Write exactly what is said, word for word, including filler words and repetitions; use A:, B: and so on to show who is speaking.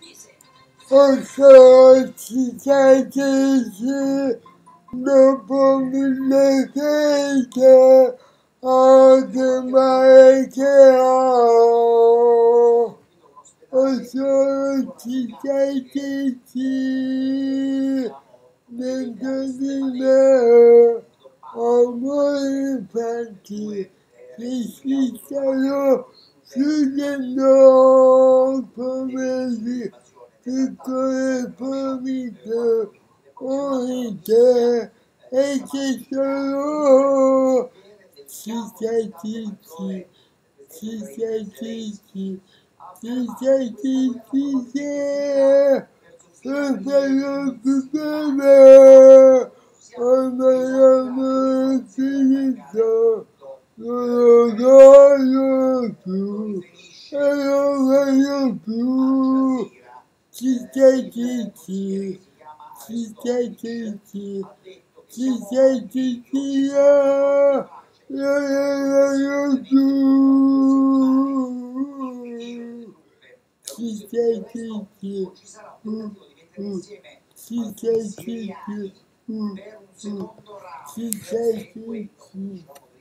A: Posso cicatrici dopo mille feste, anche male che ho. Posso cicatrici dentro di me, amori infatti che si stanno chiudendo come piccole formiche unite e che sono cicatrici, cicatrici, cicatrici che non fanno più bene, ormai finito, non lo voglio più, non lo voglio più. Cicatrici, cicatrici, cicatrici, non lo voglio più. Cicatrici, uh, uh, cicatrici, uh, uh, cicatrici.